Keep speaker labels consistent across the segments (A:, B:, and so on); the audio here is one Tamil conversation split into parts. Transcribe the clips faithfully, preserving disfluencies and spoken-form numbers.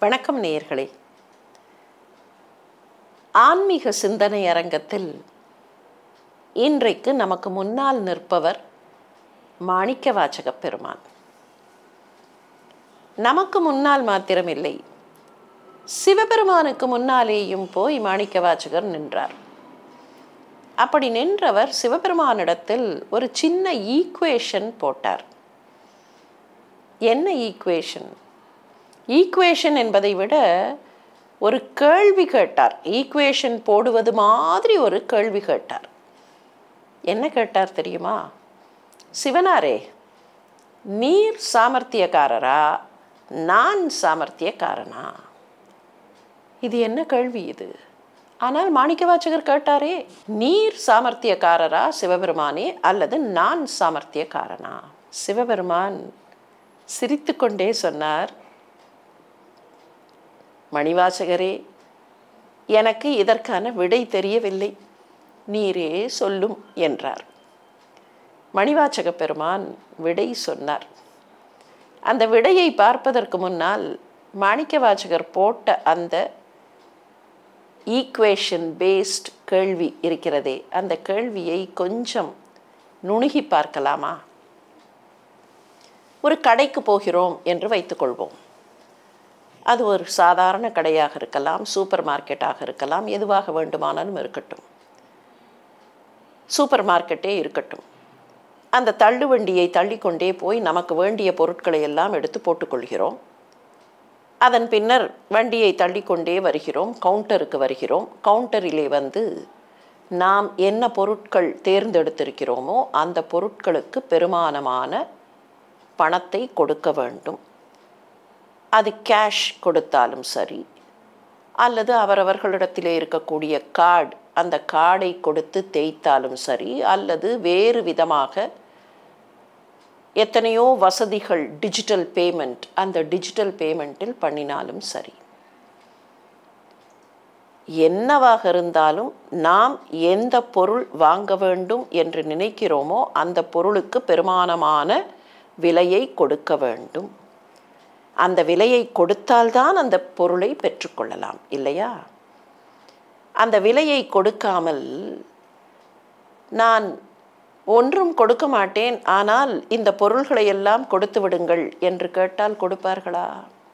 A: வணக்கம் நேயர்களே. ஆன்மீக சிந்தனை அரங்கத்தில் இன்றைக்கு நமக்கு முன்னால் நிற்பவர் மாணிக்கவாசக பெருமான். நமக்கு முன்னால் மாத்திரமில்லை, சிவபெருமானுக்கு முன்னாலேயும் போய் மாணிக்கவாசகர் நின்றார். அப்படி நின்றவர் சிவபெருமானிடத்தில் ஒரு சின்ன ஈக்குவேஷன் போட்டார். என்ன ஈக்குவேஷன்? ஈக்குவேஷன் என்பதை விட ஒரு கேள்வி கேட்டார். ஈக்குவேஷன் போடுவது மாதிரி ஒரு கேள்வி கேட்டார். என்ன கேட்டார் தெரியுமா? சிவனாரே, நீர் சாமர்த்தியக்காரரா, நான் சாமர்த்தியக்காரனா? இது என்ன கேள்வி இது? ஆனால் மாணிக்கவாசகர் கேட்டாரே, நீர் சாமர்த்தியக்காரரா சிவபெருமானே, அல்லது நான் சாமர்த்தியக்காரனா? சிவபெருமான் சிரித்து கொண்டே சொன்னார், மணிவாசகரே, எனக்கு இதற்கான விடை தெரியவில்லை, நீரே சொல்லும் என்றார். மணிவாசக பெருமான் விடை சொன்னார். அந்த விடையை பார்ப்பதற்கு முன்னால் மாணிக்கவாசகர் போட்ட அந்த ஈக்குவேஷன் பேஸ்ட் கேள்வி இருக்கிறதே, அந்த கேள்வியை கொஞ்சம் நுணுகி பார்க்கலாமா? ஒரு கடைக்கு போகிறோம் என்று வைத்துக்கொள்வோம். அது ஒரு சாதாரண கடையாக இருக்கலாம், சூப்பர் மார்க்கெட்டாக இருக்கலாம், எதுவாக வேண்டுமானாலும் இருக்கட்டும். சூப்பர் மார்க்கெட்டே இருக்கட்டும். அந்த தள்ளுவண்டியை தள்ளிக்கொண்டே போய் நமக்கு வேண்டிய பொருட்களை எல்லாம் எடுத்து போட்டுக்கொள்கிறோம். அதன் பின்னர் வண்டியை தள்ளிக்கொண்டே வருகிறோம், கவுண்டருக்கு வருகிறோம். கவுண்டரிலே வந்து நாம் என்ன பொருட்கள் தேர்ந்தெடுத்திருக்கிறோமோ அந்த பொருட்களுக்கு பெருமானமான பணத்தை கொடுக்க வேண்டும். அது கேஷ் கொடுத்தாலும் சரி, அல்லது அவரவர்களிடத்திலே இருக்கக்கூடிய கார்டு, அந்த கார்டை கொடுத்து தேய்த்தாலும் சரி, அல்லது வேறு விதமாக எத்தனையோ வசதிகள் டிஜிட்டல் பேமெண்ட், அந்த டிஜிட்டல் பேமெண்ட்டில் பண்ணினாலும் சரி, என்னவாக இருந்தாலும் நாம் எந்த பொருள் வாங்க வேண்டும் என்று நினைக்கிறோமோ அந்த பொருளுக்கு பெருமானமான விலையை கொடுக்க வேண்டும். அந்த விலையை கொடுத்தால்தான் அந்த பொருளை பெற்றுக்கொள்ளலாம், இல்லையா? அந்த விலையை கொடுக்காமல் நான் ஒன்றும் கொடுக்க மாட்டேன், ஆனால் இந்த பொருள்களை எல்லாம் கொடுத்து விடுங்கள் என்று கேட்டால் கொடுப்பார்களா?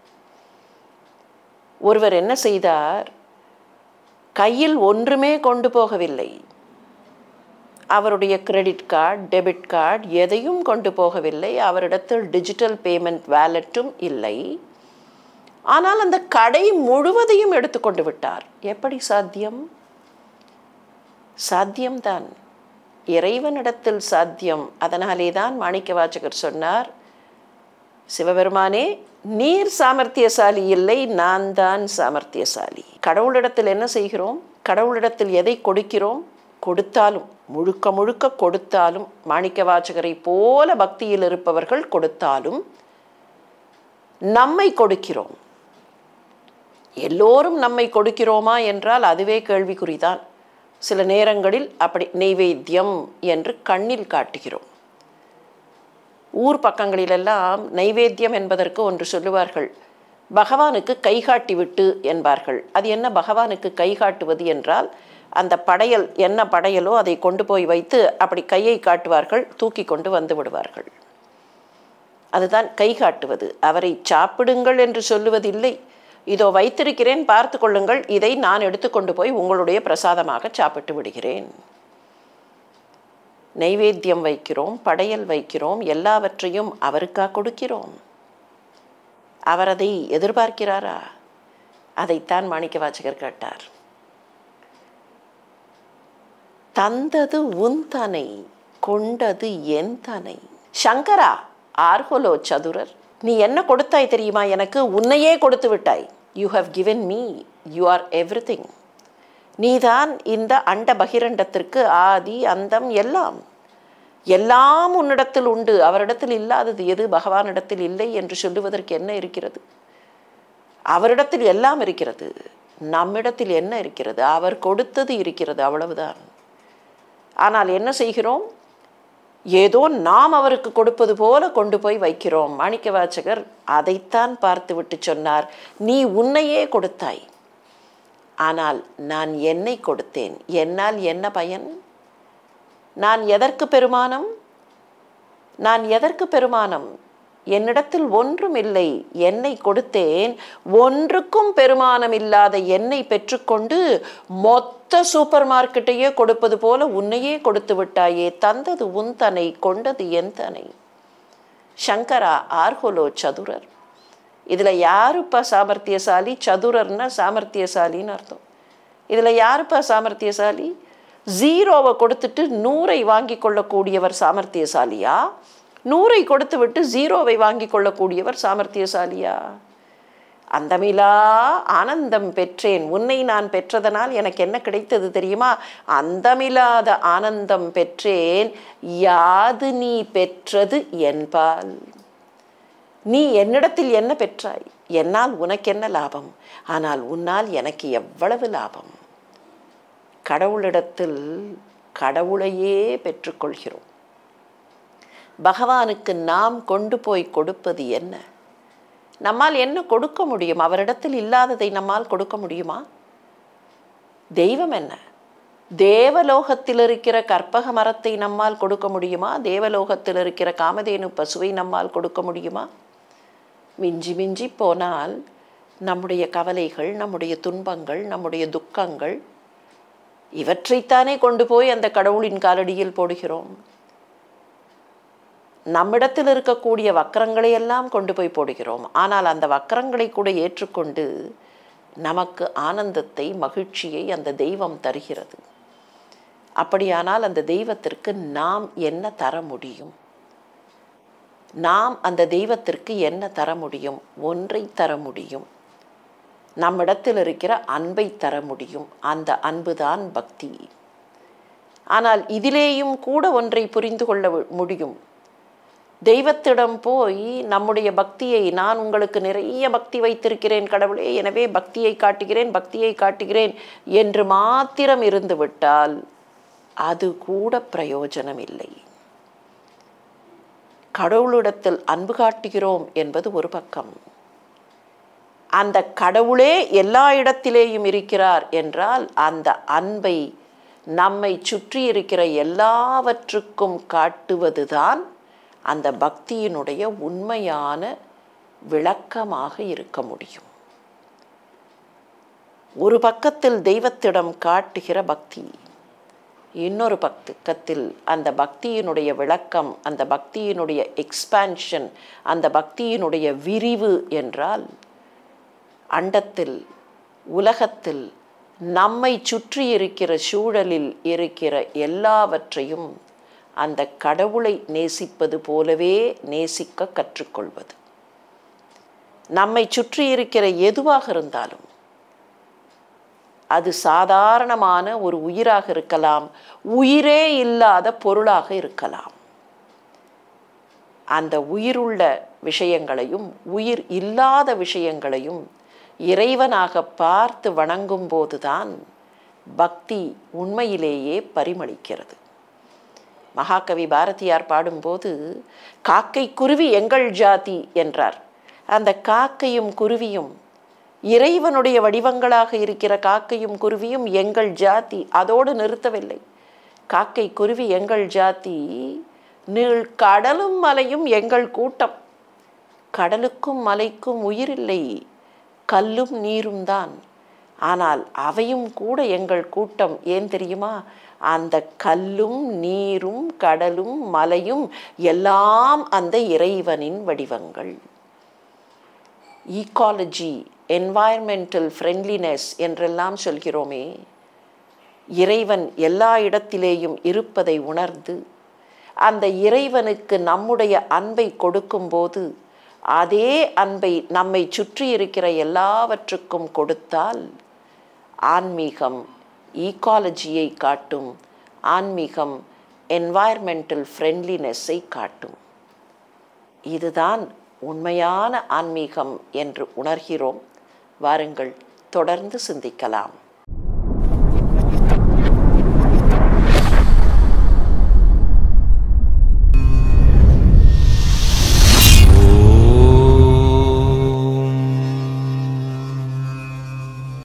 A: ஒருவர் என்ன செய்தார்? கையில் ஒன்றுமே கொண்டு போகவில்லை. அவருடைய கிரெடிட் கார்டு, டெபிட் கார்டு எதையும் கொண்டு போகவில்லை. அவரிடத்தில் டிஜிட்டல் பேமெண்ட் வேலெட்டும் இல்லை. ஆனால் அந்த கடை முழுவதையும் எடுத்துக்கொண்டு விட்டார். எப்படி சாத்தியம்? சாத்தியம்தான், இறைவனிடத்தில் சாத்தியம். அதனாலே தான் மாணிக்கவாசகர் சொன்னார், சிவபெருமானே, நீர் சாமர்த்தியசாலி இல்லை, நான் தான் சாமர்த்தியசாலி. கடவுளிடத்தில் என்ன செய்கிறோம்? கடவுளிடத்தில் எதை கொடுக்கிறோம்? கொடுத்தாலும், முழுக்க முழுக்க கொடுத்தாலும், மாணிக்கவாசகரை போல பக்தியில் இருப்பவர்கள் கொடுத்தாலும் நம்மை கொடுக்கிறோம். எல்லோரும் நம்மை கொடுக்கிறோமா என்றால் அதுவே கேள்விக்குறிதான். சில நேரங்களில் அப்படி நைவேத்தியம் என்று கண்ணில் காட்டுகிறோம். ஊர் பக்கங்களிலெல்லாம் நைவேத்தியம் என்பதற்கு ஒன்று சொல்லுவார்கள், பகவானுக்கு கை காட்டி விட்டு என்பார்கள். அது என்ன பகவானுக்கு கை காட்டுவது என்றால், அந்த படையல் என்ன படையலோ அதை கொண்டு போய் வைத்து அப்படி கையை காட்டுவார்கள், தூக்கி கொண்டு வந்து விடுவார்கள். அதுதான் கை காட்டுவது. அவரை சாப்பிடுங்கள் என்று சொல்லுவதில்லை. இதோ வைத்திருக்கிறேன், பார்த்து கொள்ளுங்கள், இதை நான் எடுத்துக்கொண்டு போய் உங்களுடைய பிரசாதமாக சாப்பிட்டு விடுகிறேன். நைவேத்தியம் வைக்கிறோம், படையல் வைக்கிறோம், எல்லாவற்றையும் அவருக்கா கொடுக்கிறோம்? அவர் அதை எதிர்பார்க்கிறாரா? அதைத்தான் மாணிக்கவாசகர் கேட்டார். தந்தது உன் தனை, கொண்டது என் தனை. சங்கரா, ஆர்கொலோ சதுரர், நீ என்ன கொடுத்தாய் தெரியுமா? எனக்கு உன்னையே கொடுத்து விட்டாய். You have given me, you are everything. நீதான் இந்த அண்ட பகிரண்டத்திற்கு ஆதி அந்தம் எல்லாம். எல்லாம் உன்னிடத்தில் உண்டு, அவரிடத்தில் இல்லாதது எது? பகவானிடத்தில் இல்லை என்று சொல்லுவதற்கு என்ன இருக்கிறது? அவரிடத்தில் எல்லாம் இருக்கிறது. நம்மிடத்தில் என்ன இருக்கிறது? அவர் கொடுத்தது இருக்கிறது, அவ்வளவுதான். ஆனால் என்ன செய்கிறோம்? ஏதோ நாம் அவருக்கு கொடுப்பது போல கொண்டு போய் வைக்கிறோம். மாணிக்க வாசகர் அதைத்தான் பார்த்து விட்டு சொன்னார், நீ உன்னையே கொடுத்தாய், ஆனால் நான் என்னை கொடுத்தேன், என்னால் என்ன பயன்? நான் எதற்கு பெருமானம்? நான் எதற்கு பெருமானம்? என்னிடத்தில் ஒன்றும் இல்லை, என்னை கொடுத்தேன். ஒன்றுக்கும் பெருமானம் இல்லாத என்னை பெற்றுக்கொண்டு மொத்த சூப்பர் மார்க்கெட்டையே கொடுப்பது போல உன்னையே கொடுத்து விட்டாயே. தந்தது உன் தனை, கொண்டது என் தனை. சங்கரா ஆர்கோலோ சதுரர். இதில் யாருப்பா சாமர்த்தியசாலி? சதுரர்னா சாமர்த்தியசாலின்னு அர்த்தம். இதில் யாருப்பா சாமர்த்தியசாலி? ஜீரோவை கொடுத்துட்டு நூறை வாங்கி கொள்ளக்கூடியவர் சாமர்த்தியசாலியா? நூறை கொடுத்து விட்டு ஜீரோவை வாங்கி கொள்ளக்கூடியவர் சாமர்த்தியசாலியா? அந்தமிலா ஆனந்தம் பெற்றேன், உன்னை நான் பெற்றதனால் எனக்கு என்ன கிடைத்தது தெரியுமா? அந்தமில்லாத ஆனந்தம் பெற்றேன். யாது நீ பெற்றது என்பால்? நீ என்னிடத்தில் என்ன பெற்றாய்? என்னால் உனக்கு என்ன லாபம்? ஆனால் உன்னால் எனக்கு எவ்வளவு லாபம்? கடவுளிடத்தில் கடவுளையே பெற்றுக்கொள்கிறோம். பகவானுக்கு நாம் கொண்டு போய் கொடுப்பது என்ன? நம்மால் என்ன கொடுக்க முடியும்? அவரிடத்தில் இல்லாததை நம்மால் கொடுக்க முடியுமா? தெய்வம் என்ன? தேவலோகத்தில் இருக்கிற கற்பக மரத்தை நம்மால் கொடுக்க முடியுமா? தேவலோகத்தில் இருக்கிற காமதேனு பசுவை நம்மால் கொடுக்க முடியுமா? மிஞ்சி மிஞ்சி போனால் நம்முடைய கவலைகள், நம்முடைய துன்பங்கள், நம்முடைய துக்கங்கள், இவற்றைத்தானே கொண்டு போய் அந்த கடவுளின் காலடியில் போடுகிறோம். நம்மிடத்தில் இருக்கக்கூடிய வக்கரங்களை எல்லாம் கொண்டு போய் போடுகிறோம். ஆனால் அந்த வக்கரங்களை கூட ஏற்றுக்கொண்டு நமக்கு ஆனந்தத்தை, மகிழ்ச்சியை அந்த தெய்வம் தருகிறது. அப்படியானால் அந்த தெய்வத்திற்கு நாம் என்ன தர முடியும்? நாம் அந்த தெய்வத்திற்கு என்ன தர முடியும்? ஒன்றை தர முடியும். நம்மிடத்தில் இருக்கிற அன்பை தர முடியும். அந்த அன்புதான் பக்தி. ஆனால் இதிலேயும் கூட ஒன்றை புரிந்து கொள்ள முடியும். தெய்வத்திடம் போய் நம்முடைய பக்தியை, நான் உங்களுக்கு நிறைய பக்தி வைத்திருக்கிறேன் கடவுளே, எனவே பக்தியை காட்டுகிறேன், பக்தியை காட்டுகிறேன் என்று மாத்திரம் இருந்து விட்டால் அது கூட பிரயோஜனம் இல்லை. கடவுளிடத்தில் அன்பு காட்டுகிறோம் என்பது ஒரு பக்கம். அந்த கடவுளே எல்லா இடத்திலேயும் இருக்கிறார் என்றால் அந்த அன்பை நம்மை சுற்றி இருக்கிற எல்லாவற்றுக்கும் காட்டுவதுதான் அந்த பக்தியினுடைய உண்மையான விளக்கமாக இருக்க முடியும். ஒரு பக்கத்தில் தெய்வத்திடம் காட்டுகிற பக்தி, இன்னொரு பக்கத்தில் அந்த பக்தியினுடைய விளக்கம், அந்த பக்தியினுடைய எக்ஸ்பான்ஷன், அந்த பக்தியினுடைய விரிவு என்றால் அண்டத்தில், உலகத்தில், நம்மை சுற்றி இருக்கிற சூழலில் இருக்கிற எல்லாவற்றையும் அந்த கடவுளை நேசிப்பது போலவே நேசிக்க கற்றுக்கொள்வது. நம்மை சுற்றி இருக்கிற எதுவாக இருந்தாலும், அது சாதாரணமான ஒரு உயிராக இருக்கலாம், உயிரே இல்லாத பொருளாக இருக்கலாம். அந்த உயிருள்ள விஷயங்களையும் உயிர் இல்லாத விஷயங்களையும் இறைவனாக பார்த்து வணங்கும் போதுதான் பக்தி உண்மையிலேயே பரிமளிக்கிறது. மகாகவி பாரதியார் பாடும்போது காக்கை குருவி எங்கள் ஜாதி என்றார். அந்த காக்கையும் குருவியும் இறைவனுடைய வடிவங்களாக இருக்கிற காக்கையும் குருவியும் எங்கள் ஜாதி. அதோடு நிறுத்தவில்லை. காக்கை குருவி எங்கள் ஜாதி, நீள் கடலும் மலையும் எங்கள் கூட்டம். கடலுக்கும் மலைக்கும் உயிரில்லை, கல்லும் நீரும் தான். ஆனால் அவையும் கூட எங்கள் கூட்டம். ஏன் தெரியுமா? அந்த கல்லும் நீரும் கடலும் மலையும் எல்லாம் அந்த இறைவனின் வடிவங்கள். ஈகாலஜி, என்வாயர்மெண்டல் ஃப்ரெண்ட்லினஸ் என்றெல்லாம் சொல்கிறோமே, இறைவன் எல்லா இடத்திலேயும் இருப்பதை உணர்ந்து அந்த இறைவனுக்கு நம்முடைய அன்பை கொடுக்கும்போது அதே அன்பை நம்மை சுற்றி இருக்கிற எல்லாவற்றுக்கும் கொடுத்தால் ஆன்மீகம் ஈகாலஜியை காட்டும், ஆன்மீகம் என்வாயர்மெண்டல் ஃப்ரெண்ட்லினஸை காட்டும். இதுதான் உண்மையான ஆன்மீகம் என்று உணர்கிறோம். வாருங்கள், தொடர்ந்து சிந்திக்கலாம்.